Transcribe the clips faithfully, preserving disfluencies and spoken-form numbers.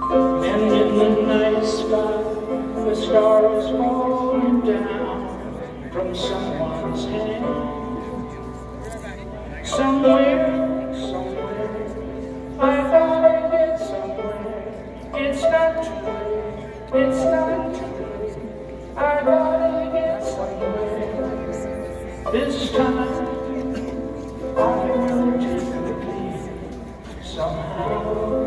And in the night sky, the stars falling down from someone's hand. Somewhere, somewhere, I gotta get somewhere. It's not too late, it's not too late. I gotta get somewhere. This time, I will take the lead somehow.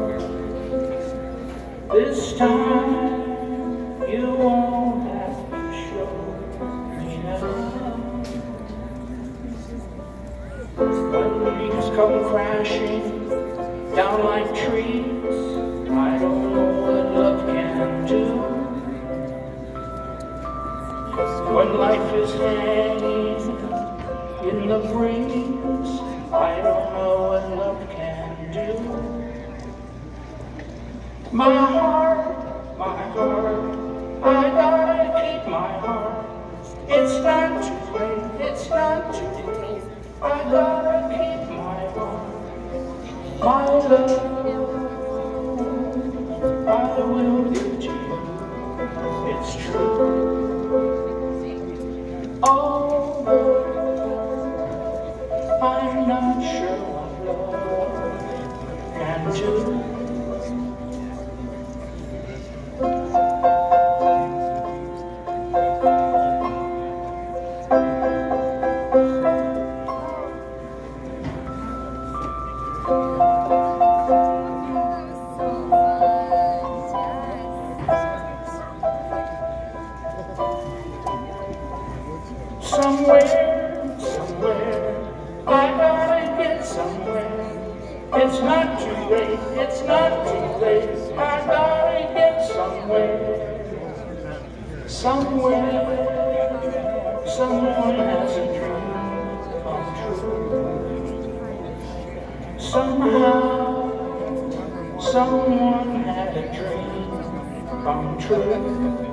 This time, you won't have to show me now. When leaves come crashing down like trees, I don't know what love can do. When life is hanging in the breeze, I don't know what love can do. My heart, my heart, I gotta keep my heart. It's not too late, it's not too late. I gotta keep my heart. My love, I will give to you. It's true. Although I'm not sure what love can do. Somewhere, somewhere, I gotta get somewhere. It's not too late, it's not too late. I gotta get somewhere. Somewhere, someone has a dream come true. Somehow, someone had a dream come true.